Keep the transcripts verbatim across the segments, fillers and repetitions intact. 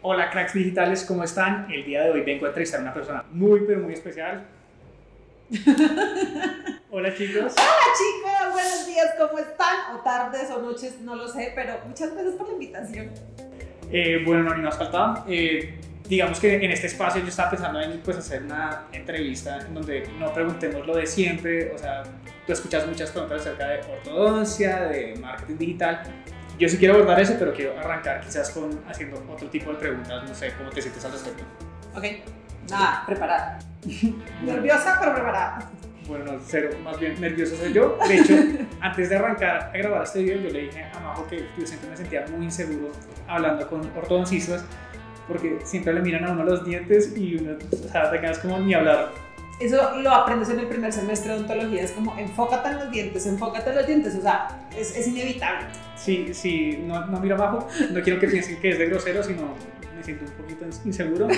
Hola cracks digitales, ¿cómo están? El día de hoy vengo a entrevistar a una persona muy pero muy especial. Hola chicos. Hola chicos, buenos días, ¿cómo están? O tardes o noches, no lo sé, pero muchas gracias por la invitación. Eh, bueno, no, ni más faltaba. Eh, digamos que en este espacio yo estaba pensando en pues, hacer una entrevista en donde no preguntemos lo de siempre. O sea, tú escuchas muchas preguntas acerca de ortodoncia, de marketing digital. Yo sí quiero abordar eso, pero quiero arrancar quizás con haciendo otro tipo de preguntas. No sé cómo te sientes al respecto. Ok, nada, preparada. Nerviosa, pero preparada. Bueno, no, cero, más bien nervioso soy yo. De hecho, antes de arrancar a grabar este video, yo le dije a Majo que yo siempre me sentía muy inseguro hablando con ortodoncistas porque siempre le miran a uno los dientes y uno, o sea, te quedas como ni hablar. Eso lo aprendes en el primer semestre de odontología, es como enfócate en los dientes, enfócate en los dientes, o sea, es, es inevitable. Sí, sí, no, no miro abajo, no quiero que piensen que es de grosero, sino me siento un poquito inseguro.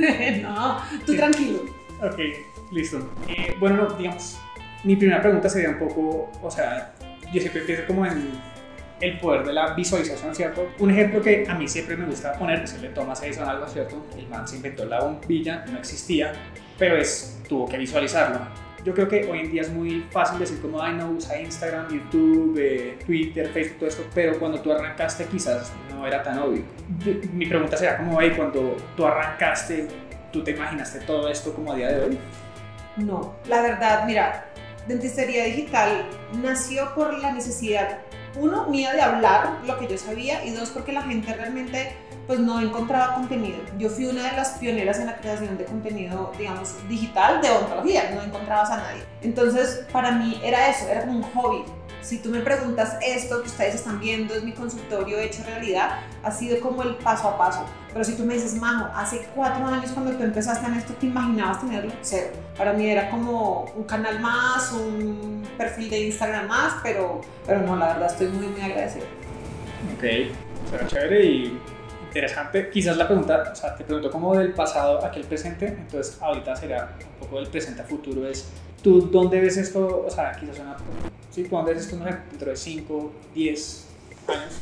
No, tú sí. Tranquilo. Ok, listo. Eh, bueno, no, digamos, mi primera pregunta sería un poco, o sea, yo siempre empiezo como en el poder de la visualización, ¿cierto? Un ejemplo que a mí siempre me gusta poner es el de Thomas Edison, algo, ¿cierto? El man se inventó la bombilla, no existía, pero es, tuvo que visualizarlo. Yo creo que hoy en día es muy fácil decir como, ay, no, usa Instagram, YouTube, eh, Twitter, Facebook, todo esto, pero cuando tú arrancaste quizás no era tan obvio. Mi pregunta sería como, hey, cuando tú arrancaste, ¿tú te imaginaste todo esto como a día de hoy? No, la verdad, mira, Dentistería Digital nació por la necesidad, uno, mía de hablar lo que yo sabía y dos, porque la gente realmente pues no encontraba contenido. Yo fui una de las pioneras en la creación de contenido, digamos, digital de odontología, no encontrabas a nadie. Entonces, para mí era eso, era como un hobby. Si tú me preguntas esto que ustedes están viendo, es mi consultorio hecho realidad, ha sido como el paso a paso. Pero si tú me dices, Majo, hace cuatro años cuando tú empezaste en esto, ¿te imaginabas tenerlo? Cero. Para mí era como un canal más, un perfil de Instagram más, pero, pero no, la verdad estoy muy, muy agradecida. Ok, será chévere y interesante. Quizás la pregunta, o sea, te pregunto como del pasado a aquel presente, entonces ahorita será un poco del presente a futuro, es ¿tú dónde ves esto? O sea, quizás una, ¿sí? ¿Tú dónde ves esto dentro de cinco, diez años?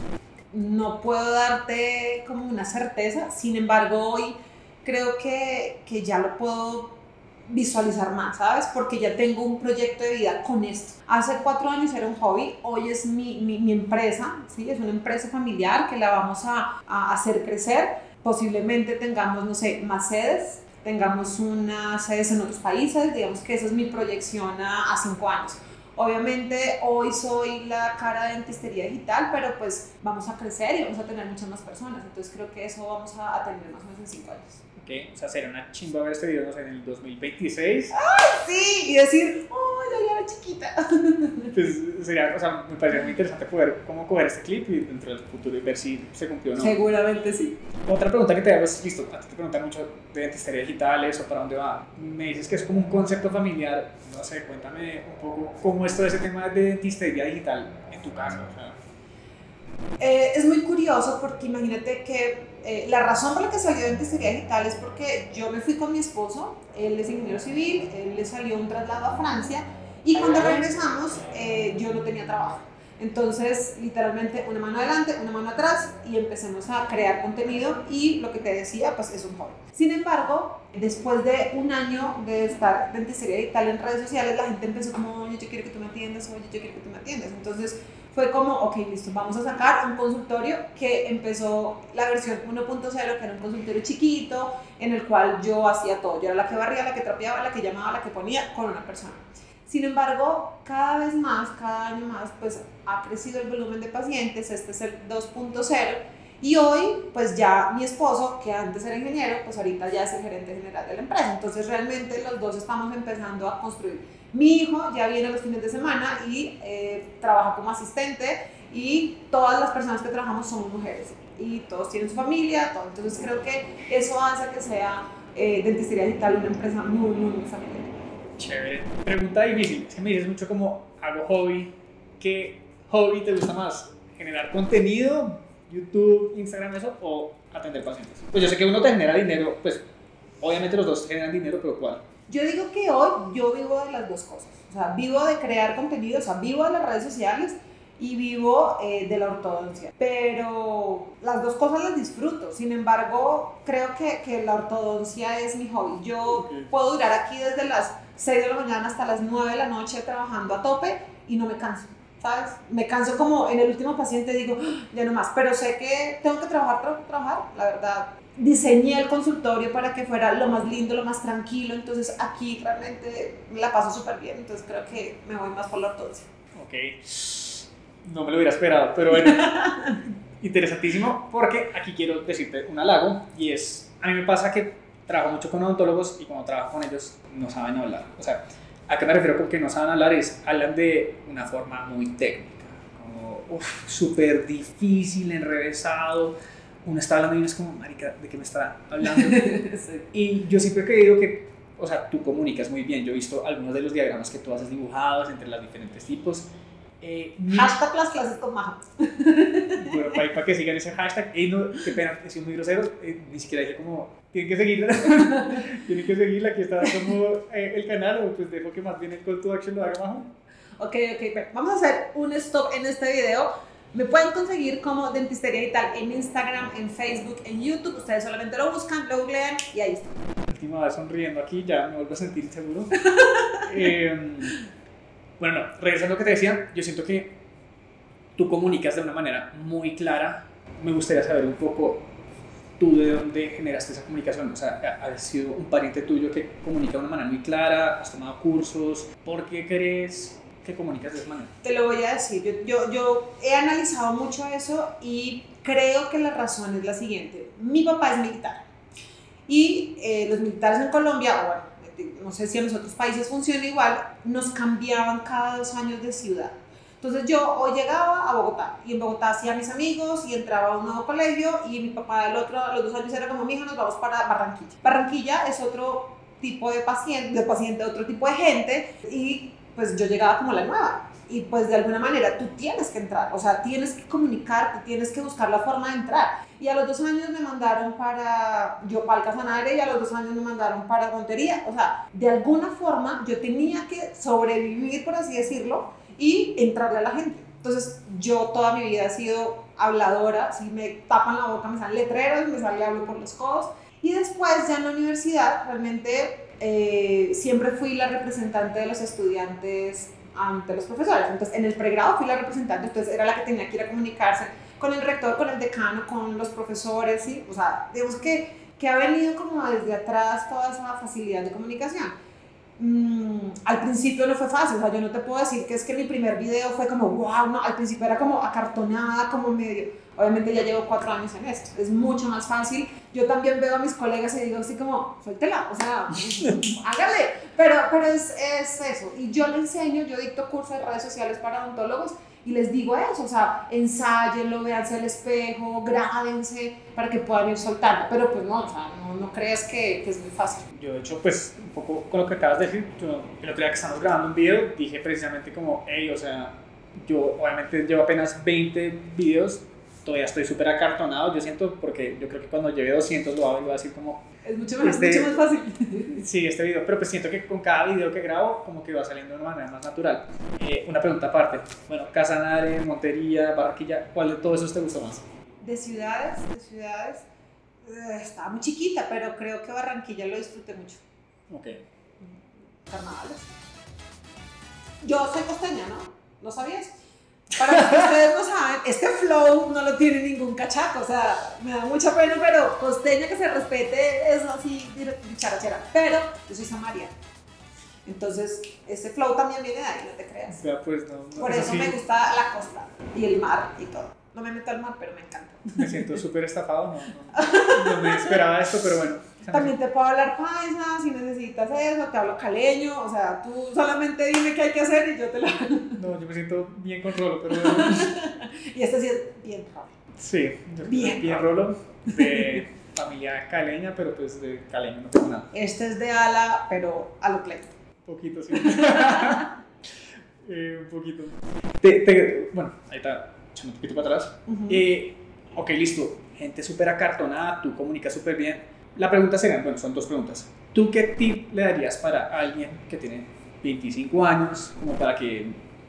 No puedo darte como una certeza, sin embargo hoy creo que, que ya lo puedo visualizar más, ¿sabes? Porque ya tengo un proyecto de vida con esto. Hace cuatro años era un hobby, hoy es mi, mi, mi empresa, ¿sí? Es una empresa familiar que la vamos a, a hacer crecer. Posiblemente tengamos, no sé, más sedes, tengamos unas sedes en otros países, digamos que esa es mi proyección a, a cinco años. Obviamente hoy soy la cara de Dentistería Digital, pero pues vamos a crecer y vamos a tener muchas más personas, entonces creo que eso vamos a, a tener más o menos en cinco años. Ok, o sea, sería una chimba ver este video, no sé, en el dos mil veintiséis. ¡Ay, sí! Y decir, ¡oh, ya era chiquita! Pues sería, o sea, me parece muy interesante poder cómo coger este clip y dentro del futuro y ver si se cumplió o no. Seguramente sí. Otra pregunta que te hago es, listo, a ti te preguntan mucho de dentistería digital, eso, para dónde va. Me dices que es como un concepto familiar, no sé, cuéntame un poco cómo es todo ese tema de dentistería digital en tu caso. O sea. Eh, es muy curioso porque imagínate que eh, la razón por la que salió Dentistería Digital es porque yo me fui con mi esposo, él es ingeniero civil, él le salió un traslado a Francia y cuando regresamos eh, yo no tenía trabajo. Entonces, literalmente, una mano adelante, una mano atrás y empecemos a crear contenido y lo que te decía, pues es un hobby. Sin embargo, después de un año de estar Dentistería Digital en redes sociales, la gente empezó como, oye, yo quiero que tú me atiendas, oye, yo quiero que tú me atiendas. Entonces, fue como, ok, listo, vamos a sacar un consultorio que empezó la versión uno punto cero, que era un consultorio chiquito, en el cual yo hacía todo. Yo era la que barría, la que trapeaba, la que llamaba, la que ponía con una persona. Sin embargo, cada vez más, cada año más, pues ha crecido el volumen de pacientes, este es el dos punto cero, y hoy, pues ya mi esposo, que antes era ingeniero, pues ahorita ya es el gerente general de la empresa. Entonces realmente los dos estamos empezando a construir. Mi hijo ya viene los fines de semana y eh, trabaja como asistente y todas las personas que trabajamos somos mujeres y todos tienen su familia, todo. Entonces creo que eso hace que sea eh, Dentistería Digital una empresa muy, muy, muy familiar. Chévere. Pregunta difícil. Si me dices mucho como hago hobby, ¿qué hobby te gusta más? ¿Generar contenido, YouTube, Instagram, eso, o atender pacientes? Pues yo sé que uno te genera dinero, pues obviamente los dos generan dinero, pero ¿cuál? Yo digo que hoy yo vivo de las dos cosas. O sea, vivo de crear contenido, o sea, vivo de las redes sociales y vivo eh, de la ortodoncia. Pero las dos cosas las disfruto. Sin embargo, creo que, que la ortodoncia es mi hobby. Yo okay. puedo durar aquí desde las seis de la mañana hasta las nueve de la noche trabajando a tope y no me canso, ¿sabes? Me canso como en el último paciente, digo, ya no más. Pero sé que tengo que trabajar, trabajar, trabajar, la verdad. Diseñé el consultorio para que fuera lo más lindo, lo más tranquilo. Entonces aquí realmente la paso súper bien. Entonces creo que me voy más por la ortodoncia. Ok. No me lo hubiera esperado, pero bueno, interesantísimo, porque aquí quiero decirte un halago, y es, a mí me pasa que trabajo mucho con odontólogos y cuando trabajo con ellos no saben hablar. O sea, ¿a qué me refiero con que no saben hablar? Es, hablan de una forma muy técnica, como súper difícil, enrevesado. Uno está hablando y uno es como, marica, ¿de qué me está hablando? Sí. Y yo siempre he creído que, o sea, tú comunicas muy bien. Yo he visto algunos de los diagramas que tú haces dibujados entre los diferentes tipos. Eh, hashtag las clases con Majo. Bueno, para, para que sigan ese hashtag. Ey, no, qué pena, he sido muy grosero. Eh, ni siquiera dije como, tienen que seguirla. Tienen que seguirla, aquí está como eh, el canal, o pues dejo que más bien el call to action lo haga Majo. Ok, ok, vamos a hacer un stop en este video. Me pueden conseguir como Dentistería Digital en Instagram, en Facebook, en YouTube. Ustedes solamente lo buscan, lo googlean y ahí está. Última vez sonriendo aquí, ya me vuelvo a sentir inseguro. eh, Bueno, no, regresando a lo que te decía, yo siento que tú comunicas de una manera muy clara. Me gustaría saber un poco tú de dónde generaste esa comunicación. O sea, ¿has sido un pariente tuyo que comunica de una manera muy clara? ¿Has tomado cursos? ¿Por qué crees que comunicas de esa manera? Te lo voy a decir. Yo, yo, yo he analizado mucho eso y creo que la razón es la siguiente. Mi papá es militar y eh, los militares en Colombia, bueno, no sé si en los otros países funciona igual, nos cambiaban cada dos años de ciudad. Entonces yo hoy llegaba a Bogotá y en Bogotá hacía mis amigos y entraba a un nuevo colegio y mi papá el otro, los dos años era como, mi hija, nos vamos para Barranquilla. Barranquilla es otro tipo de paciente, de paciente, otro tipo de gente, y pues yo llegaba como la nueva. Y pues de alguna manera tú tienes que entrar, o sea, tienes que comunicarte, tienes que buscar la forma de entrar. Y a los dos años me mandaron para Yopal Casanare y a los dos años me mandaron para Montería. O sea, de alguna forma yo tenía que sobrevivir, por así decirlo, y entrarle a la gente. Entonces yo toda mi vida he sido habladora, si me tapan la boca me salen letreros, me sale hablo por los codos. Y después ya en la universidad realmente eh, siempre fui la representante de los estudiantes ante los profesores. Entonces en el pregrado fui la representante, entonces era la que tenía que ir a comunicarse con el rector, con el decano, con los profesores, ¿sí? O sea, digamos que, que ha venido como desde atrás toda esa facilidad de comunicación. Mm, al principio no fue fácil, o sea, yo no te puedo decir que es que mi primer video fue como wow, no, al principio era como acartonada, como medio, obviamente ya llevo cuatro años en esto, es mucho más fácil. Yo también veo a mis colegas y digo así como, suéltela, o sea, hágale, pero, pero es, es eso. Y yo le enseño, yo dicto cursos de redes sociales para odontólogos y les digo eso, o sea, ensáyenlo, véanse al espejo, grábense para que puedan ir soltando, pero pues no, o sea, no, no creas que, que es muy fácil. Yo de hecho, pues, un poco con lo que acabas de decir, yo el otro día que estamos grabando un video, dije precisamente como, hey, o sea, yo obviamente llevo apenas veinte videos, todavía estoy súper acartonado, yo siento, porque yo creo que cuando lleve doscientos lo hago y voy a decir como... Es mucho más, este, mucho más fácil. Sí, este video, pero pues siento que con cada video que grabo como que va saliendo de una manera más natural. Eh, una pregunta aparte, bueno, Casanare, Montería, Barranquilla, ¿cuál de todos esos te gustó más? De ciudades, de ciudades, eh, estaba muy chiquita, pero creo que Barranquilla lo disfruté mucho. Ok. Carnavales. Yo soy costeña, ¿no? ¿Lo sabías? Para los que ustedes no saben, este flow no lo tiene ningún cachaco, o sea, me da mucha pena, pero costeña que se respete es así, dicharachera. Pero yo soy samaria. Entonces, este flow también viene de ahí, no te creas. Ya, pues, no, no, Por eso sí. Me gusta la costa y el mar y todo. No me meto al mar, pero me encanta. Me siento súper estafado, no, no, no me esperaba esto, pero bueno. También te puedo hablar paisa, si necesitas eso, te hablo caleño, o sea, tú solamente dime qué hay que hacer y yo te lo hago. No, yo me siento bien con Rolo, pero bueno. Y este sí es bien Rolo. Sí, bien, bien Rolo, de familia caleña, pero pues de caleño no tengo nada. Este es de ala, pero a lo pleito. Un poquito, sí. eh, un poquito. Te, te, bueno, ahí está, echando un poquito para atrás. Uh-huh. eh, ok, listo, gente súper acartonada, tú comunicas súper bien. La pregunta sería, bueno, son dos preguntas. ¿Tú qué tip le darías para alguien que tiene veinticinco años, como para que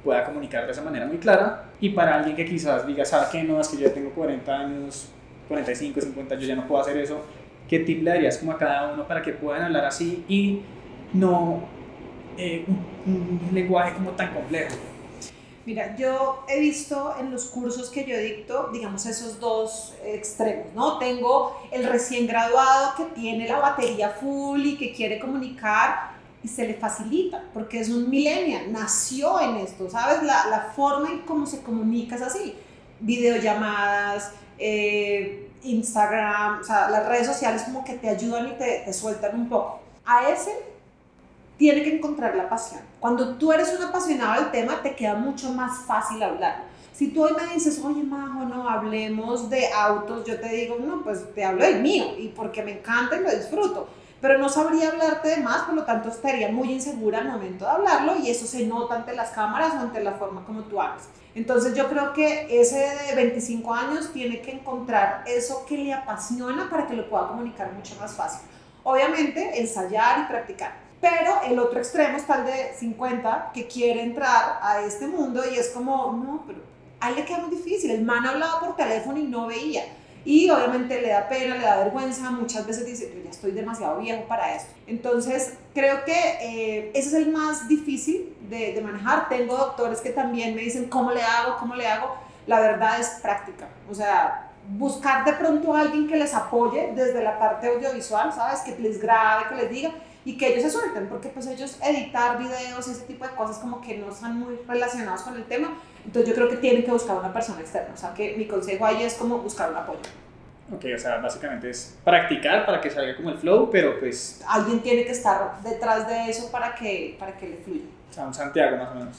pueda comunicar de esa manera muy clara. Y para alguien que quizás diga, ¿sabe qué? No, es que yo ya tengo cuarenta años, cuarenta y cinco, cincuenta, yo ya no puedo hacer eso. ¿Qué tip le darías como a cada uno para que puedan hablar así y no eh, un, un lenguaje como tan complejo? Mira, yo he visto en los cursos que yo dicto, digamos, esos dos extremos, ¿no? Tengo el recién graduado que tiene la batería full y que quiere comunicar y se le facilita, porque es un millennial, nació en esto, ¿sabes? La, la forma en cómo se comunica es así. Videollamadas, eh, Instagram, o sea, las redes sociales como que te ayudan y te, te sueltan un poco. A ese tiene que encontrar la pasión. Cuando tú eres un apasionado del tema, te queda mucho más fácil hablar. Si tú hoy me dices, oye, Majo, no, hablemos de autos, yo te digo, no, pues te hablo del mío, y porque me encanta y lo disfruto. Pero no sabría hablarte de más, por lo tanto estaría muy insegura al momento de hablarlo, y eso se nota ante las cámaras o ante la forma como tú hablas. Entonces yo creo que ese de veinticinco años tiene que encontrar eso que le apasiona para que lo pueda comunicar mucho más fácil. Obviamente, ensayar y practicar. Pero el otro extremo está el de cincuenta, que quiere entrar a este mundo y es como, no, pero a él le queda muy difícil. El man hablaba por teléfono y no veía. Y obviamente le da pena, le da vergüenza, muchas veces dice, yo ya estoy demasiado viejo para esto. Entonces, creo que eh, ese es el más difícil de, de manejar. Tengo doctores que también me dicen, ¿cómo le hago? ¿Cómo le hago? La verdad es práctica. O sea, buscar de pronto a alguien que les apoye desde la parte audiovisual, ¿sabes? Que les grabe, que les diga, y que ellos se suelten, porque pues ellos editar videos y ese tipo de cosas como que no están muy relacionados con el tema. Entonces yo creo que tienen que buscar una persona externa, o sea que mi consejo ahí es como buscar un apoyo. Ok, o sea, básicamente es practicar para que salga como el flow, pero pues... Alguien tiene que estar detrás de eso para que, para que le fluya. O sea, un Santiago más o menos.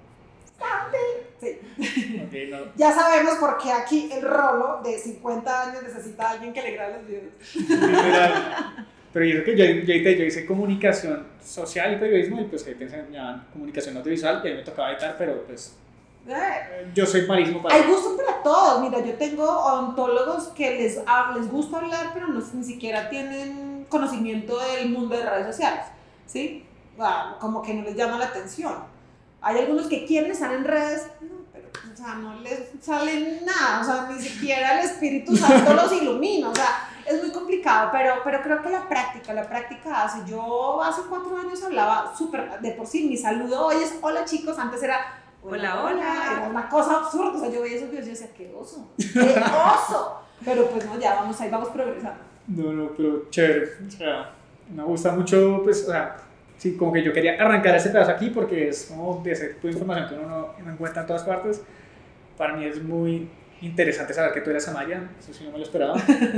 Sí. Okay, no. Ya sabemos por qué aquí el Rolo de cincuenta años necesita a alguien que le grabe los videos. Literal. Pero yo, que yo, yo, yo hice comunicación social y periodismo y pues ahí te enseñaban comunicación audiovisual y ahí me tocaba editar, pero pues Eh. yo soy malísimo para Hay gusto para todos. Mira, yo tengo odontólogos que les, les gusta hablar, pero no, ni siquiera tienen conocimiento del mundo de redes sociales, ¿sí? Ah, como que no les llama la atención. Hay algunos que quieren estar en redes, no, pero o sea, no les sale nada, o sea, ni siquiera el Espíritu Santo los ilumina, o sea, es muy complicado, pero, pero creo que la práctica, la práctica hace. Yo hace cuatro años hablaba súper, de por sí, mi saludo hoy es hola chicos, antes era hola, hola, era una cosa absurda, o sea, yo veía esos videos y decía, qué oso, qué oso, pero pues no, ya vamos ahí, vamos progresando. No, no, pero chévere, o sea, me gusta mucho, pues, o sea, sí, como que yo quería arrancar ese pedazo aquí porque es como de ese tipo de información que uno no, no encuentra en todas partes. Para mí es muy interesante saber que tú eres Amaya, eso sí no me lo esperaba.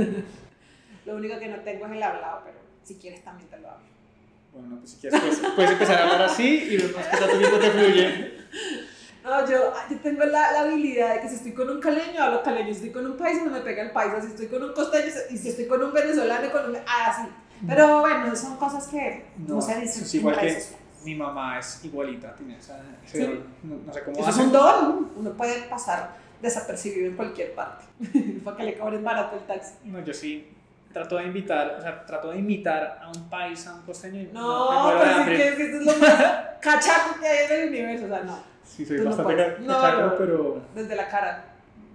Lo único que no tengo es el hablado, pero si quieres también te lo hablo. Bueno, pues si quieres pues, puedes empezar a hablar así y vemos qué tanto tiempo te fluye. No, yo, yo tengo la, la habilidad de que si estoy con un caleño, hablo caleño, si estoy con un paisa, no me pega el paisa, si estoy con un costeño, y si estoy con un venezolano, con un... Ah, sí. Pero bueno, son cosas que no, no se dicen. Es igual que mi mamá es igualita, tiene esa, ese ¿sí? don, no, no sé cómo eso hace. Es un don, uno puede pasar desapercibido en cualquier parte, para que le cobren barato el taxi. No, yo sí trato de invitar, o sea, trato de imitar a un paisa, a un costeño. No, no pero sí que, que esto es lo más cachaco que hay en el universo, o sea, no. Sí, soy bastante no cachaco, no, no, pero... Desde la cara.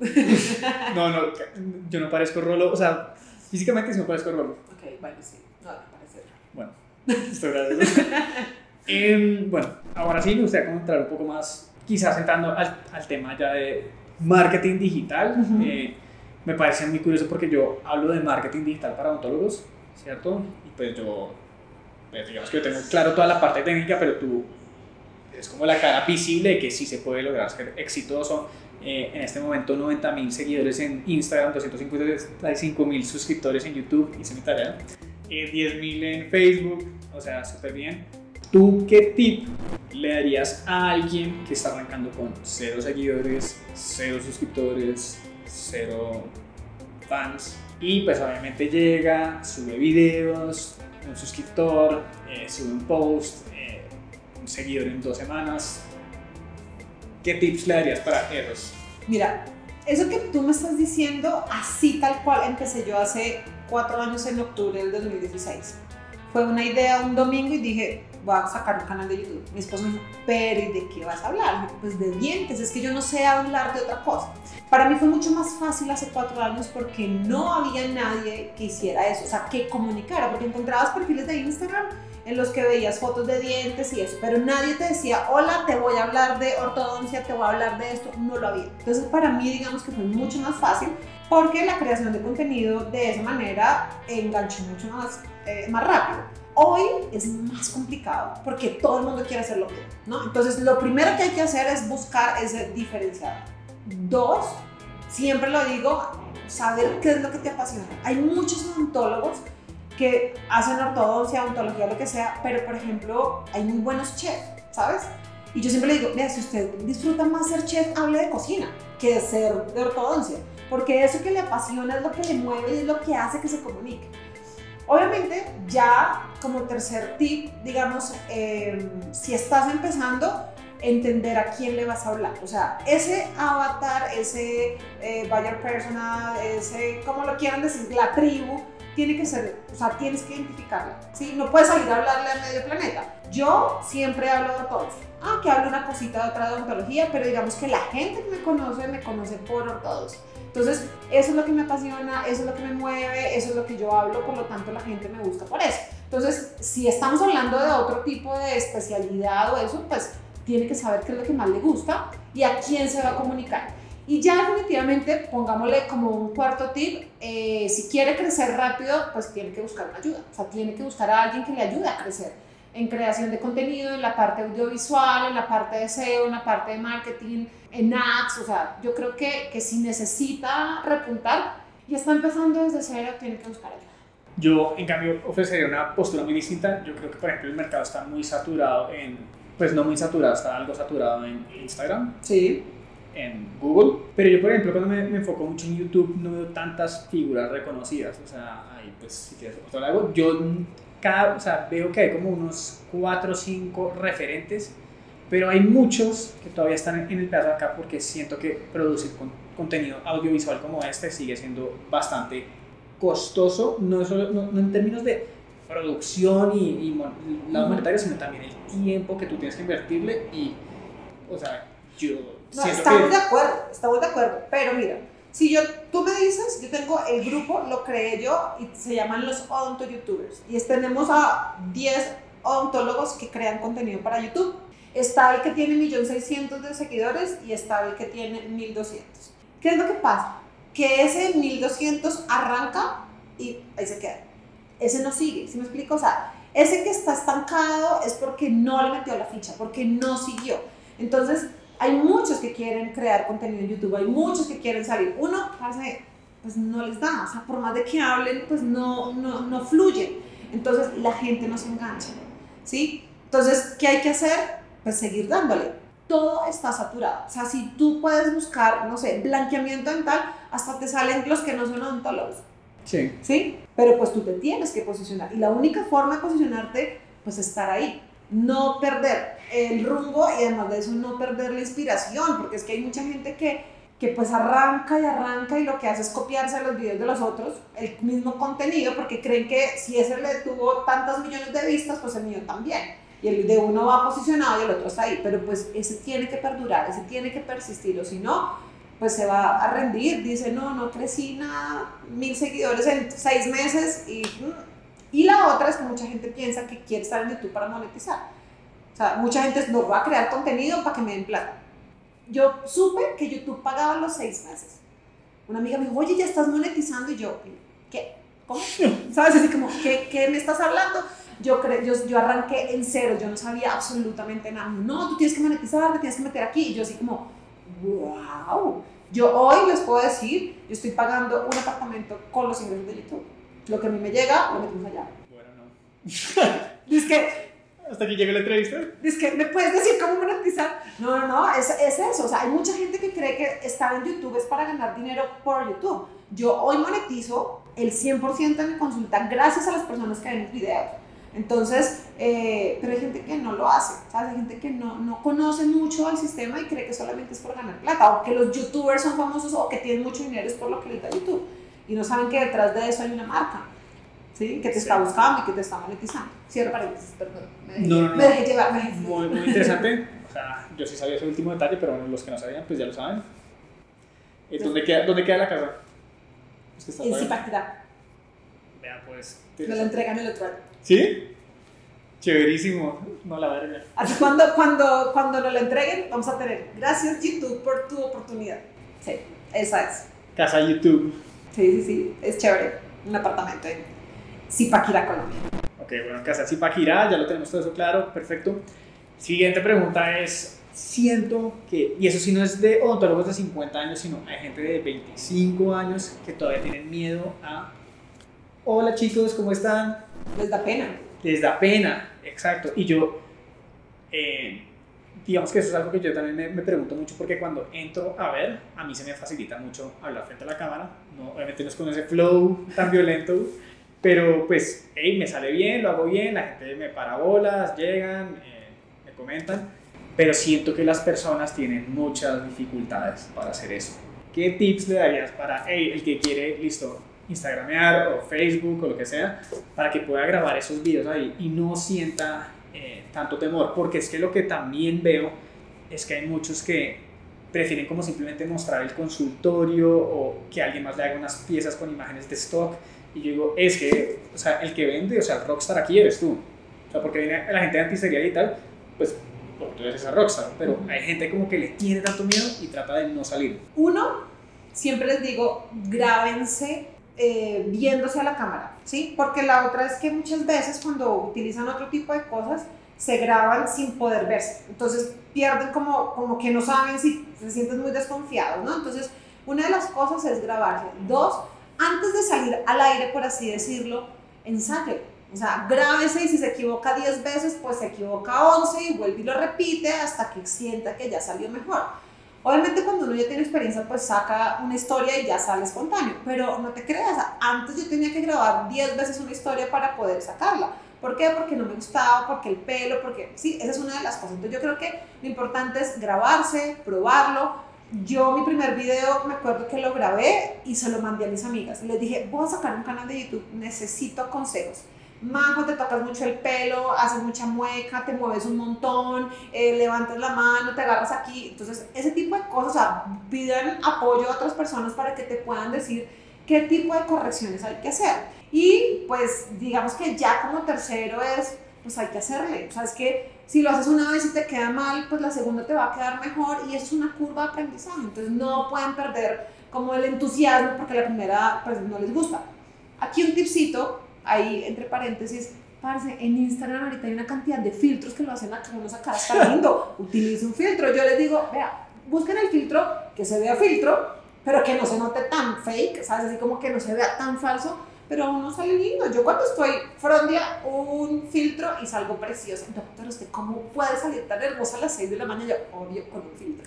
No, no, yo no parezco Rolo, o sea, físicamente sí no parezco Rolo. Ok, vale, sí, no, parece. Bueno, estoy gracias. eh, bueno, ahora sí me gustaría comentar un poco más, quizás entrando al, al tema ya de marketing digital. Uh-huh. eh, me parece muy curioso porque yo hablo de marketing digital para odontólogos, ¿cierto? Y pues yo, pues digamos que yo tengo claro toda la parte técnica, pero tú es como la cara visible de que sí se puede lograr ser exitoso. Eh, en este momento noventa mil seguidores en Instagram, doscientos cincuenta y cinco mil suscriptores en YouTube, hice mi tarea, eh, diez mil en Facebook, o sea, súper bien. ¿Tú qué tip le darías a alguien que está arrancando con cero seguidores, cero suscriptores, cero fans? Y pues obviamente llega, sube videos, un suscriptor, eh, sube un post, eh, un seguidor en dos semanas. ¿Qué tips le darías para esos? Mira, eso que tú me estás diciendo, así tal cual empecé yo hace cuatro años en octubre del dos mil dieciséis. Fue una idea un domingo y dije, voy a sacar un canal de YouTube. Mi esposo me dijo, pero ¿y de qué vas a hablar? Pues de dientes, es que yo no sé hablar de otra cosa. Para mí fue mucho más fácil hace cuatro años porque no había nadie que hiciera eso, o sea, que comunicara, porque encontrabas perfiles de Instagram en los que veías fotos de dientes y eso, pero nadie te decía, hola, te voy a hablar de ortodoncia, te voy a hablar de esto, no lo había. Entonces para mí digamos que fue mucho más fácil porque la creación de contenido de esa manera enganchó mucho más, eh, más rápido. Hoy es más complicado porque todo el mundo quiere hacer lo mismo, ¿no? Entonces lo primero que hay que hacer es buscar ese diferenciador. Dos, siempre lo digo, saber qué es lo que te apasiona. Hay muchos odontólogos que hacen ortodoncia, odontología, lo que sea, pero por ejemplo hay muy buenos chefs, ¿sabes? Y yo siempre le digo, mira, si usted disfruta más ser chef, hable de cocina que de ser de ortodoncia, porque eso que le apasiona es lo que le mueve y es lo que hace que se comunique. Obviamente, ya como tercer tip, digamos, eh, si estás empezando, entender a quién le vas a hablar. O sea, ese avatar, ese eh, buyer persona, ese, como lo quieran decir, la tribu, tiene que ser, o sea, tienes que identificarla, ¿sí? No puedes salir a hablarle a medio planeta. Yo siempre hablo de ortodoncia. Ah, que hablo una cosita de otra de odontología, pero digamos que la gente que me conoce, me conoce por ortodoncia. Entonces, eso es lo que me apasiona, eso es lo que me mueve, eso es lo que yo hablo, por lo tanto la gente me busca por eso. Entonces, si estamos hablando de otro tipo de especialidad o eso, pues tiene que saber qué es lo que más le gusta y a quién se va a comunicar. Y ya definitivamente, pongámosle como un cuarto tip, eh, si quiere crecer rápido, pues tiene que buscar una ayuda. O sea, tiene que buscar a alguien que le ayude a crecer en creación de contenido, en la parte audiovisual, en la parte de S E O, en la parte de marketing, en ads. O sea, yo creo que, que si necesita repuntar y está empezando desde cero, tiene que buscar ayuda. Yo, en cambio, ofrecería una postura muy distinta. Yo creo que, por ejemplo, el mercado está muy saturado en, pues no muy saturado, está algo saturado en Instagram. Sí. En Google, pero yo por ejemplo cuando me, me enfoco mucho en YouTube no veo tantas figuras reconocidas, o sea, ahí pues si quieres otro lado, yo cada, o sea, veo que hay como unos cuatro o cinco referentes, pero hay muchos que todavía están en, en el pedazo de acá porque siento que producir con, contenido audiovisual como este sigue siendo bastante costoso, no, solo, no, no en términos de producción y, y mon, lado monetario, sino también el tiempo que tú tienes que invertirle y, o sea, yo No, estamos que... de acuerdo, estamos de acuerdo, pero mira, si yo, tú me dices, yo tengo el grupo, lo creé yo y se llaman los Odonto YouTubers y tenemos a diez odontólogos que crean contenido para YouTube. Está el que tiene un millón seiscientos mil de seguidores y está el que tiene mil doscientos. ¿Qué es lo que pasa? Que ese mil doscientos arranca y ahí se queda. Ese no sigue, ¿sí me explico? O sea, ese que está estancado es porque no le metió la ficha, porque no siguió. Entonces, hay muchos que quieren crear contenido en YouTube, hay muchos que quieren salir. Uno, pues no les da, o sea, por más de que hablen, pues no, no, no fluyen. Entonces, la gente no se engancha, ¿sí? Entonces, ¿qué hay que hacer? Pues seguir dándole. Todo está saturado. O sea, si tú puedes buscar, no sé, blanqueamiento dental, hasta te salen los que no son odontólogos. Sí. ¿Sí? Pero pues tú te tienes que posicionar. Y la única forma de posicionarte, pues estar ahí. No perder el rumbo y además de eso no perder la inspiración, porque es que hay mucha gente que, que pues arranca y arranca y lo que hace es copiarse los videos de los otros, el mismo contenido, porque creen que si ese le tuvo tantos millones de vistas, pues el mío también. Y el de uno va posicionado y el otro está ahí, pero pues ese tiene que perdurar, ese tiene que persistir, o si no, pues se va a rendir, dice, no, no crecí nada, mil seguidores en seis meses y... Y la otra es que mucha gente piensa que quiere estar en YouTube para monetizar. O sea, mucha gente no va a crear contenido para que me den plata. Yo supe que YouTube pagaba los seis meses. Una amiga me dijo, oye, ya estás monetizando. Y yo, ¿qué? ¿Cómo? ¿Sabes? Así como, ¿qué, qué me estás hablando? Yo, cre yo, yo arranqué en cero, yo no sabía absolutamente nada. No, tú tienes que monetizar, te tienes que meter aquí. Y yo así como, wow. Yo hoy les puedo decir, yo estoy pagando un apartamento con los ingresos de YouTube. Lo que a mí me llega, lo metemos allá. Bueno, no. Dice que... ¿Hasta aquí llega la entrevista? Dice que, ¿me puedes decir cómo monetizar? No, no, no, es, es eso. O sea, hay mucha gente que cree que estar en YouTube es para ganar dinero por YouTube. Yo hoy monetizo el cien por ciento de mi consulta gracias a las personas que ven mis videos. Entonces, eh, pero hay gente que no lo hace, ¿sabes? Hay gente que no, no conoce mucho el sistema y cree que solamente es por ganar plata, o que los youtubers son famosos o que tienen mucho dinero es por lo que les da YouTube. Y no saben que detrás de eso hay una marca, ¿sí? Que te está buscando y que te está monetizando. Cierro paréntesis, perdón. Me dejé, No, no, no. me dejé llevar, me dejé. Muy, muy interesante. O sea, yo sí sabía ese último detalle, pero bueno, los que no sabían, pues ya lo saben. Eh, ¿Dónde queda, ¿Dónde queda la casa? Es que está En para- Zipaquirá. Vea, pues. Me lo entregan el otro año. ¿Sí? Chéverísimo. No, la verga. Así cuando, cuando, cuando nos lo entreguen, vamos a tener gracias YouTube por tu oportunidad. Sí, esa es. Casa YouTube. Sí, sí, sí, es chévere. Un apartamento en Zipaquirá, Colombia. Ok, bueno, Casa Zipaquirá, ya lo tenemos todo eso claro, perfecto. Siguiente pregunta es, siento que, y eso sí no es de odontólogos de cincuenta años, sino hay gente de veinticinco años que todavía tienen miedo a, hola chicos, ¿cómo están? Les da pena. Les da pena, exacto. Y yo, eh, digamos que eso es algo que yo también me, me pregunto mucho porque cuando entro a ver, a mí se me facilita mucho hablar frente a la cámara. No, obviamente no es con ese flow tan violento, pero pues, hey, me sale bien, lo hago bien, la gente me para bolas, llegan, eh, me comentan, pero siento que las personas tienen muchas dificultades para hacer eso. ¿Qué tips le darías para, hey, el que quiere, listo, instagramear o Facebook o lo que sea, para que pueda grabar esos videos ahí y no sienta eh, tanto temor? Porque es que lo que también veo es que hay muchos que prefieren como simplemente mostrar el consultorio o que alguien más le haga unas piezas con imágenes de stock, y yo digo, es que, o sea, el que vende, o sea, el rockstar aquí eres tú, o sea, porque viene la gente de antiserial y tal, pues porque tú eres esa rockstar, pero hay gente como que le tiene tanto miedo y trata de no salir. Uno, siempre les digo, grábense eh, viéndose a la cámara, ¿sí? Porque la otra es que muchas veces cuando utilizan otro tipo de cosas, se graban sin poder verse. Entonces pierden como, como que no saben si se sienten muy desconfiados, ¿no? Entonces, una de las cosas es grabarse. Dos, antes de salir al aire, por así decirlo, ensaye. O sea, grábese y si se equivoca diez veces, pues se equivoca once y vuelve y lo repite hasta que sienta que ya salió mejor. Obviamente cuando uno ya tiene experiencia, pues saca una historia y ya sale espontáneo, pero no te creas, antes yo tenía que grabar diez veces una historia para poder sacarla. ¿Por qué? Porque no me gustaba, porque el pelo, porque sí, esa es una de las cosas. Entonces yo creo que lo importante es grabarse, probarlo. Yo mi primer video me acuerdo que lo grabé y se lo mandé a mis amigas. Les dije, voy a sacar un canal de YouTube, necesito consejos. Majo, te tocas mucho el pelo, haces mucha mueca, te mueves un montón, eh, levantas la mano, te agarras aquí. Entonces ese tipo de cosas, o sea, pidan apoyo a otras personas para que te puedan decir qué tipo de correcciones hay que hacer. Y pues digamos que ya como tercero es, pues hay que hacerle. O sea, es que si lo haces una vez y te queda mal, pues la segunda te va a quedar mejor y eso es una curva de aprendizaje. Entonces no pueden perder como el entusiasmo porque la primera pues no les gusta. Aquí un tipcito, ahí entre paréntesis, parce, en Instagram ahorita hay una cantidad de filtros que lo hacen a que uno sacar hasta lindo. Utilice un filtro. Yo les digo, vea, busquen el filtro que se vea filtro, pero que no se note tan fake, ¿sabes? Así como que no se vea tan falso, pero uno sale lindo. Yo cuando estoy frondia, un filtro y salgo preciosa. Doctor, ¿usted cómo puede salir tan hermosa a las seis de la mañana? Yo, obvio, con un filtro.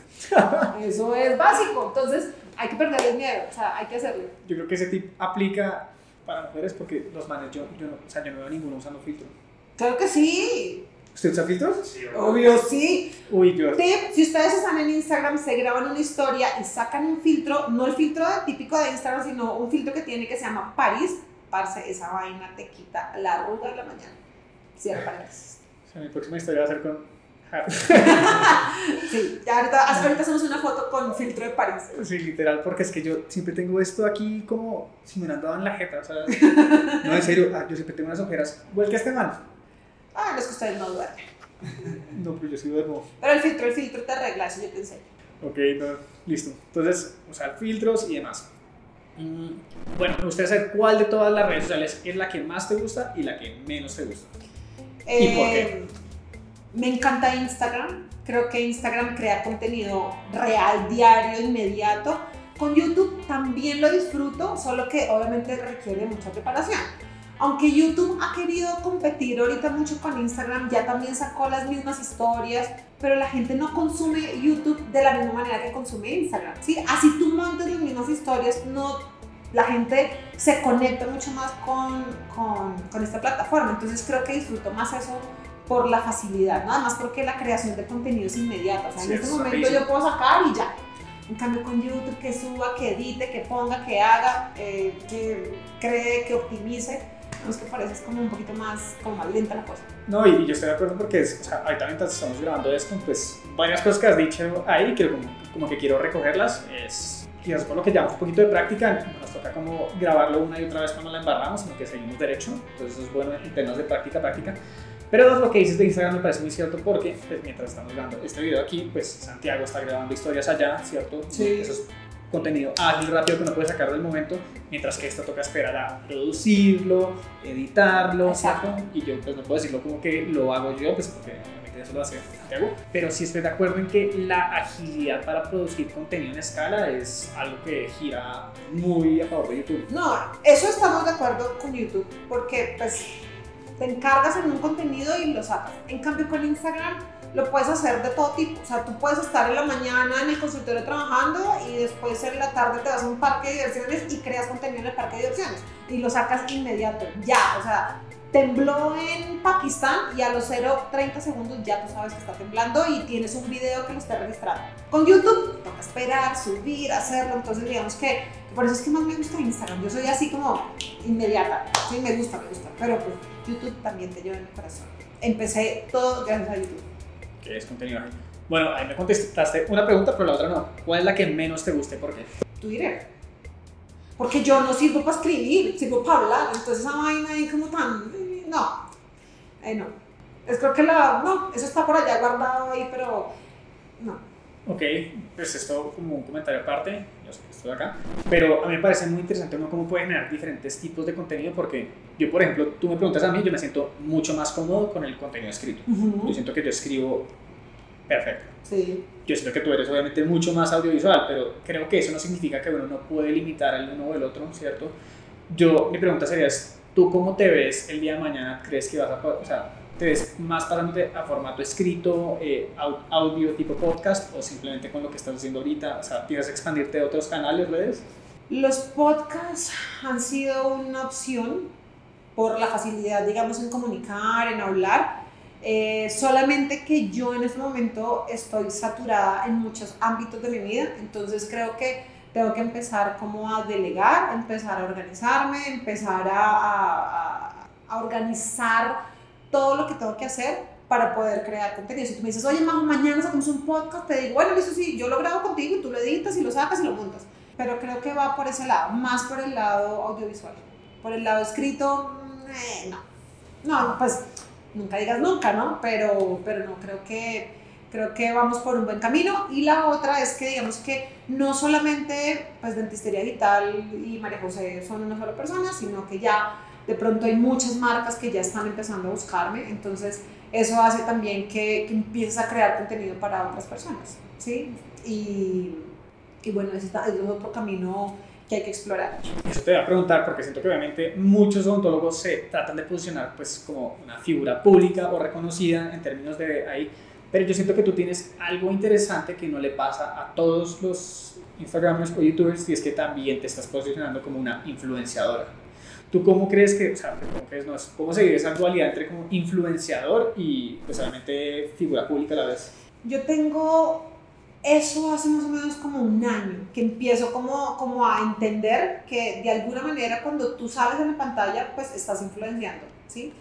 Eso es básico. Entonces, hay que perderle el miedo, o sea, hay que hacerlo. Yo creo que ese tip aplica para mujeres porque los manes, yo, yo, no, o sea, yo no veo ninguno usando filtro. Claro que sí. ¿Usted usa filtros? Sí, Obvio, sí. Uy, yo... Tip, si ustedes están en Instagram, se graban una historia y sacan un filtro, no el filtro típico de Instagram, sino un filtro que tiene que se llama Paris. Parce, esa vaina te quita la arruga de la mañana. Cierra paréntesis. O sea, mi próxima historia va a ser con Harry. Sí, ya ahorita, ahorita hacemos una foto con filtro de París. Sí, literal, porque es que yo siempre tengo esto aquí como si me lo han dado en la jeta, o sea, no, en serio, ah, yo siempre tengo unas ojeras, igual que este man. Ah, no es que ustedes no duermen. No, pero yo sí duermo. Pero el filtro, el filtro te arregla, eso yo te enseño. Ok, no, listo. Entonces, usar filtros y demás. Mm, bueno, me gustaría saber cuál de todas las redes sociales es la que más te gusta y la que menos te gusta. Eh, ¿Y por qué? Me encanta Instagram. Creo que Instagram crea contenido real, diario, inmediato. Con YouTube también lo disfruto, solo que obviamente requiere mucha preparación. Aunque YouTube ha querido competir ahorita mucho con Instagram, ya también sacó las mismas historias, pero la gente no consume YouTube de la misma manera que consume Instagram, ¿sí? Así tú montes las mismas historias, no, la gente se conecta mucho más con, con, con esta plataforma. Entonces creo que disfruto más eso por la facilidad, nada más porque la creación de contenido es inmediata. O sea, Sí, en este es momento rapidísimo. yo puedo sacar y ya. En cambio con YouTube, que suba, que edite, que ponga, que haga, eh, que cree, que optimice, es que parece es como un poquito más, como más lenta la cosa. No, y, y yo estoy de acuerdo porque es, o sea, ahorita mientras estamos grabando esto, pues varias cosas que has dicho ahí, que como, como que quiero recogerlas, es quizás por lo que llamamos un poquito de práctica, nos toca como grabarlo una y otra vez cuando la embarramos, sino que seguimos derecho, entonces eso es bueno en términos de práctica, práctica. Pero lo que dices de Instagram me parece muy cierto porque pues, mientras estamos grabando este video aquí, pues Santiago está grabando historias allá, ¿cierto? Sí. Eso es contenido ágil, rápido que uno puede sacar del momento, mientras que esto toca esperar a producirlo, editarlo, Exacto. ¿cierto? Y yo pues no puedo decirlo como que lo hago yo, pues porque obviamente eso lo hace Santiago, pero sí estoy de acuerdo en que la agilidad para producir contenido en escala es algo que gira muy a favor de YouTube. No, eso estamos de acuerdo con YouTube, porque pues te encargas en un contenido y lo sacas. En cambio con Instagram lo puedes hacer de todo tipo, o sea, tú puedes estar en la mañana en el consultorio trabajando y después en la tarde te vas a un parque de diversiones y creas contenido en el parque de diversiones y lo sacas inmediato, ya, o sea, tembló en Pakistán y a los cero punto treinta segundos ya tú sabes que está temblando y tienes un video que lo esté registrando. Con YouTube toca esperar, subir, hacerlo, entonces digamos que por eso es que más me gusta Instagram, yo soy así como inmediata, sí, me gusta, me gusta, pero pues YouTube también te lleva en el corazón. Empecé todo gracias a YouTube. Que es contenido ágil. Bueno, ahí me contestaste una pregunta, pero la otra no. ¿Cuál es la que menos te guste? ¿Por qué? Twitter. Porque yo no sirvo para escribir, sirvo para hablar. Entonces esa vaina ahí como tan... No. Eh, no. Es creo que la... No, eso está por allá guardado ahí, pero... No. Ok, pues esto como un comentario aparte, yo sé que estoy acá, pero a mí me parece muy interesante uno cómo puede generar diferentes tipos de contenido porque yo, por ejemplo, tú me preguntas a mí, yo me siento mucho más cómodo con el contenido escrito. Uh-huh. Yo siento que yo escribo perfecto. Sí. Yo siento que tú eres obviamente mucho más audiovisual, pero creo que eso no significa que uno no puede limitar al uno o el otro, ¿cierto? Yo, mi pregunta sería, ¿tú cómo te ves el día de mañana? ¿Crees que vas a poder, o sea, te ves más pasándote a formato escrito, eh, audio tipo podcast o simplemente con lo que estás haciendo ahorita? O sea, ¿piensas expandirte a otros canales, redes? Los podcasts han sido una opción por la facilidad, digamos, en comunicar, en hablar. Eh, solamente que yo en este momento estoy saturada en muchos ámbitos de mi vida, entonces creo que tengo que empezar como a delegar, empezar a organizarme, empezar a, a, a organizar todo lo que tengo que hacer para poder crear contenido. Si tú me dices, oye, Majo, mañana sacamos un podcast, te digo, bueno, eso sí, yo lo grabo contigo y tú lo editas y lo sacas y lo montas. Pero creo que va por ese lado, más por el lado audiovisual. Por el lado escrito, eh, no. No, pues nunca digas nunca, ¿no? Pero, pero no, creo que, creo que vamos por un buen camino. Y la otra es que digamos que no solamente pues Dentistería Digital y María José son una sola persona, sino que ya de pronto hay muchas marcas que ya están empezando a buscarme, entonces eso hace también que, que empieces a crear contenido para otras personas, ¿sí? Y, y bueno, ese es otro camino que hay que explorar. Eso te voy a preguntar porque siento que obviamente muchos odontólogos se tratan de posicionar pues como una figura pública o reconocida en términos de ahí, pero yo siento que tú tienes algo interesante que no le pasa a todos los Instagramers o YouTubers y es que también te estás posicionando como una influenciadora. ¿Tú cómo crees que, o sea, cómo, crees, no, cómo se vive esa dualidad entre como influenciador y pues obviamente figura pública a la vez? Yo tengo eso hace más o menos como un año, que empiezo como, como a entender que de alguna manera cuando tú sales en la pantalla pues estás influenciando, ¿sí?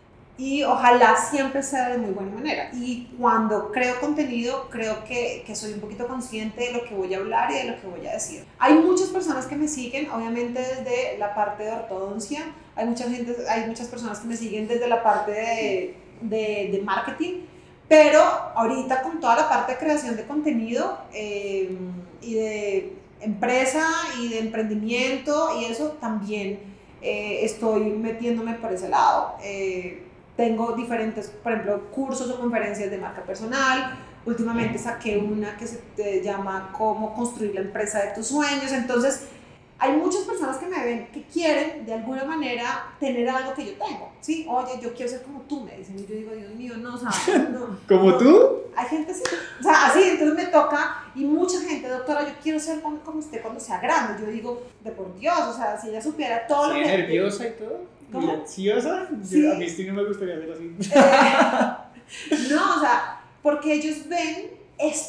Y ojalá siempre sea de muy buena manera. Y cuando creo contenido, creo que, que soy un poquito consciente de lo que voy a hablar y de lo que voy a decir. Hay muchas personas que me siguen, obviamente desde la parte de ortodoncia. Hay, mucha gente, hay muchas personas que me siguen desde la parte de, de, de marketing. Pero ahorita con toda la parte de creación de contenido eh, y de empresa y de emprendimiento y eso también eh, estoy metiéndome por ese lado. Eh, Tengo diferentes, por ejemplo, cursos o conferencias de marca personal. Últimamente saqué una que se te llama Cómo construir la empresa de tus sueños. Entonces, hay muchas personas que me ven que quieren de alguna manera tener algo que yo tengo. Sí, oye, yo quiero ser como tú, me dicen. Y yo digo, Dios mío, no, o sea, no. ¿Como no, tú? Hay gente así, o sea, así, entonces me toca. Y mucha gente, doctora, yo quiero ser como, como usted cuando sea grande. Yo digo, de por Dios, o sea, si ella supiera todo ¿Sí, lo que... nerviosa y todo? ¿Cómo? ¿Ansiosa? Sí. A mí sí no me gustaría hacer así. Eh, no, o sea, porque ellos ven esto, ¿sí?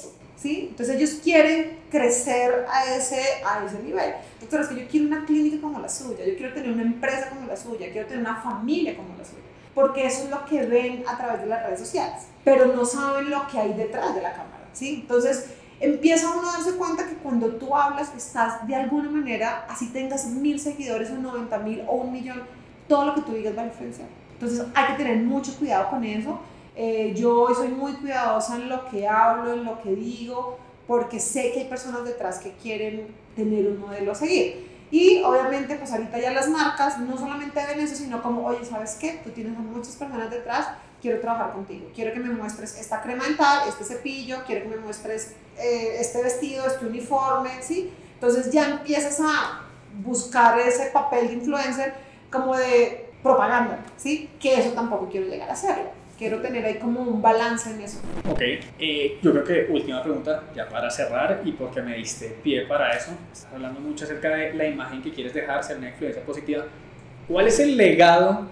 ¿sí? Entonces ellos quieren crecer a ese, a ese nivel. Doctora, es que yo quiero una clínica como la suya, yo quiero tener una empresa como la suya, quiero tener una familia como la suya, porque eso es lo que ven a través de las redes sociales, pero no saben lo que hay detrás de la cámara, ¿sí? Entonces empieza uno a darse cuenta que cuando tú hablas estás de alguna manera, así tengas mil seguidores o noventa mil o un millón, todo lo que tú digas va a influenciar. Entonces hay que tener mucho cuidado con eso. Eh, yo soy muy cuidadosa en lo que hablo, en lo que digo, porque sé que hay personas detrás que quieren tener un modelo a seguir. Y obviamente pues ahorita ya las marcas no solamente ven eso, sino como, oye, ¿sabes qué? Tú tienes a muchas personas detrás, quiero trabajar contigo, quiero que me muestres esta crema dental, este cepillo, quiero que me muestres eh, este vestido, este uniforme, ¿sí? Entonces ya empiezas a buscar ese papel de influencer como de propaganda, ¿sí? Que eso tampoco quiero llegar a hacerlo. Quiero tener ahí como un balance en eso. Ok, eh, yo creo que última pregunta, ya para cerrar, y porque me diste pie para eso. Estás hablando mucho acerca de la imagen que quieres dejar, ser una influencia positiva. ¿Cuál es el legado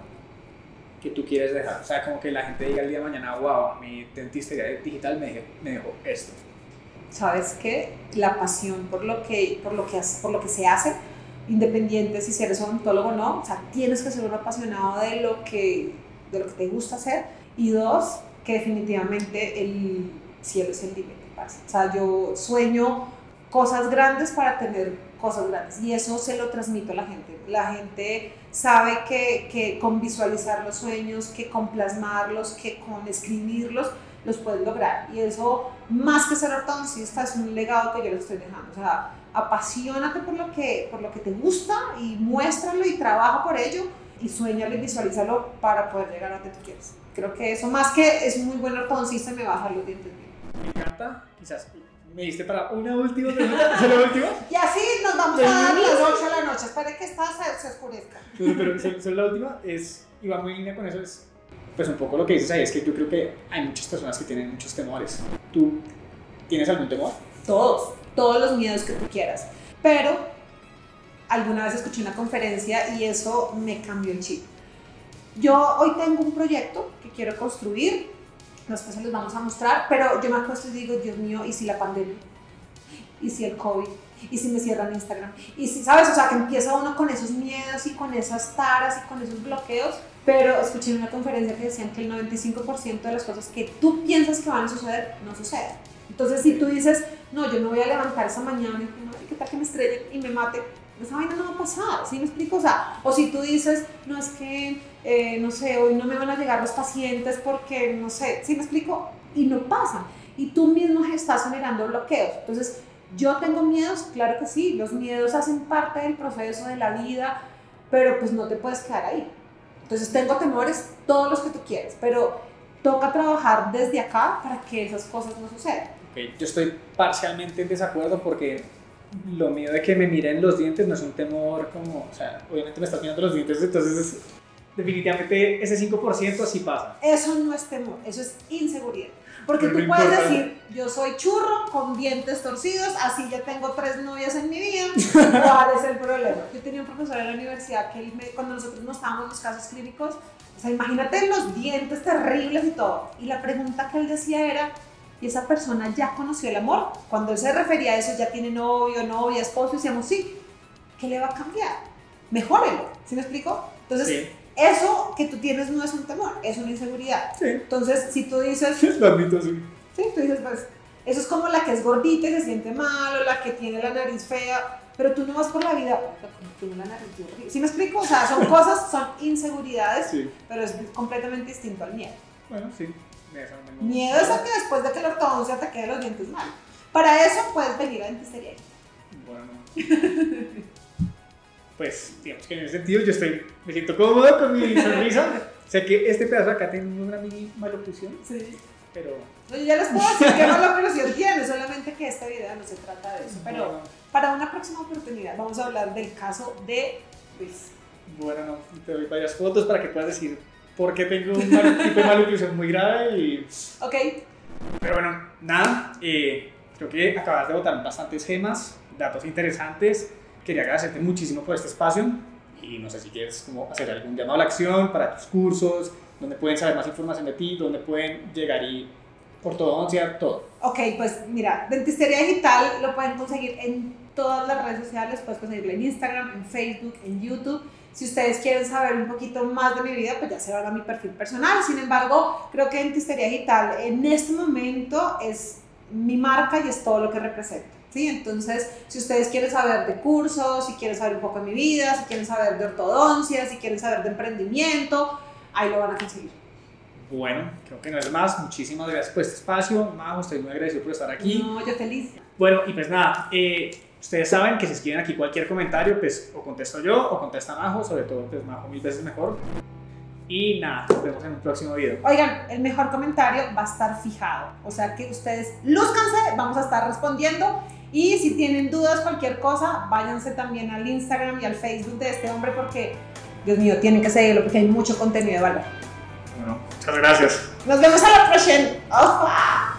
que tú quieres dejar? O sea, como que la gente diga el día de mañana, wow, mi dentistería digital me dejó, me dejó esto. ¿Sabes qué? La pasión por lo que, por lo que, por lo que se hace, independiente si eres odontólogo o no, o sea, tienes que ser un apasionado de lo que, de lo que te gusta hacer. Y dos, que definitivamente el cielo es el límite. O sea, yo sueño cosas grandes para tener cosas grandes y eso se lo transmito a la gente. La gente sabe que, que con visualizar los sueños, que con plasmarlos, que con escribirlos, los puedes lograr. Y eso, más que ser ortodoncista, es un legado que yo les estoy dejando. O sea, apasionate por lo que, por lo que te gusta y muéstralo y trabaja por ello y suéñalo y visualízalo para poder llegar a donde tú quieres. Creo que eso, más que es muy buen ortodoncista, me va a dejar los dientes bien. Me encanta. Quizás me diste para una última pregunta. ¿Es la última? Y así nos vamos a dar las ocho de la noche. Espere que esta se, se oscurezca. Pero, pero solo la última es, y va muy en línea con eso, es pues un poco lo que dices ahí, es que yo creo que hay muchas personas que tienen muchos temores. ¿Tú tienes algún temor? Todos, todos los miedos que tú quieras. Pero alguna vez escuché una conferencia y eso me cambió el chip. Yo hoy tengo un proyecto que quiero construir, después se los vamos a mostrar, pero yo me acuesto y digo, Dios mío, ¿y si la pandemia? ¿Y si el COVID? ¿Y si me cierran Instagram? ¿Y si, sabes? O sea, que empieza uno con esos miedos y con esas taras y con esos bloqueos, pero escuché en una conferencia que decían que el noventa y cinco por ciento de las cosas que tú piensas que van a suceder, no suceden. Entonces, si tú dices, no, yo me voy a levantar esa mañana y ¿qué tal que me estrellen y me mate? Esa vaina no va a pasar, ¿sí me explico? O sea, o si tú dices, no, es que, eh, no sé, hoy no me van a llegar los pacientes porque, no sé, ¿sí me explico? Y no pasa. Y tú mismo estás generando bloqueos. Entonces, ¿yo tengo miedos? Claro que sí, los miedos hacen parte del proceso de la vida, pero pues no te puedes quedar ahí. Entonces, tengo temores, todos los que tú quieres, pero toca trabajar desde acá para que esas cosas no sucedan. Okay, yo estoy parcialmente en desacuerdo porque lo mío de que me miren los dientes no es un temor como, o sea, obviamente me estás mirando los dientes, entonces es, definitivamente ese cinco por ciento sí pasa. Eso no es temor, eso es inseguridad. Porque Pero tú no puedes importa. decir, yo soy churro con dientes torcidos, así ya tengo tres novias en mi vida, ¿cuál es el problema? Yo tenía un profesor en la universidad que él me, cuando nosotros nos estábamos en los casos clínicos, o sea, imagínate los dientes terribles y todo, y la pregunta que él decía era, ¿y esa persona ya conoció el amor? Cuando él se refería a eso, ya tiene novio, novia, esposo, y decíamos, sí, ¿qué le va a cambiar? Mejórelo, ¿sí me explico? Entonces, Sí. eso que tú tienes no es un temor, es una inseguridad. Sí. Entonces, si tú dices, Lo admito, sí. sí, tú dices, pues, eso es como la que es gordita y se siente mal, o la que tiene la nariz fea, pero tú no vas por la vida, tiene la nariz horrible. ¿Sí me explico? O sea, son cosas, son inseguridades, Sí. pero es completamente distinto al miedo. Bueno, sí. Eso no me Miedo es a que después de que la ortodoncia te queden los dientes mal. Para eso puedes venir a dentistería. Bueno. Pues, digamos que en ese sentido yo estoy, me siento cómodo con mi sonrisa. Sé que este pedazo acá tiene una mini maloclusión, Sí. pero... No, yo ya les puedo decir qué maloclusión tiene, solamente que este video no se trata de eso. Pero Bueno, para una próxima oportunidad vamos a hablar del caso de Luis. bueno, no, te doy varias fotos para que puedas decir por qué tengo un mal- tipo de maloclusión muy grave y... Ok, Pero bueno, nada, eh, creo que acabas de botar bastantes gemas, datos interesantes. Quería agradecerte muchísimo por este espacio y no sé si quieres como hacer algún llamado a la acción para tus cursos, donde pueden saber más información de ti, donde pueden llegar y ortodoncia, todo. Ok, pues mira, Dentistería Digital lo pueden conseguir en todas las redes sociales, puedes conseguirlo en Instagram, en Facebook, en YouTube. Si ustedes quieren saber un poquito más de mi vida, pues ya se van a mi perfil personal. Sin embargo, creo que Dentistería Digital en este momento es mi marca y es todo lo que represento, ¿sí? Entonces, si ustedes quieren saber de cursos, si quieren saber un poco de mi vida, si quieren saber de ortodoncia, si quieren saber de emprendimiento, ahí lo van a conseguir. Bueno, creo que no es más. Muchísimas gracias por este espacio. Majo, estoy muy agradecido por estar aquí. No, yo feliz. Bueno, y pues nada, eh, ustedes saben que si escriben aquí cualquier comentario, pues o contesto yo o contesta Majo, sobre todo pues Majo mil veces mejor. Y nada, nos vemos en un próximo video. Oigan, el mejor comentario va a estar fijado, o sea que ustedes lúzcanse, vamos a estar respondiendo. Y si tienen dudas, cualquier cosa, váyanse también al Instagram y al Facebook de este hombre porque, Dios mío, tienen que seguirlo porque hay mucho contenido de valor. Bueno, muchas gracias. Nos vemos a la próxima. ¡Ofa!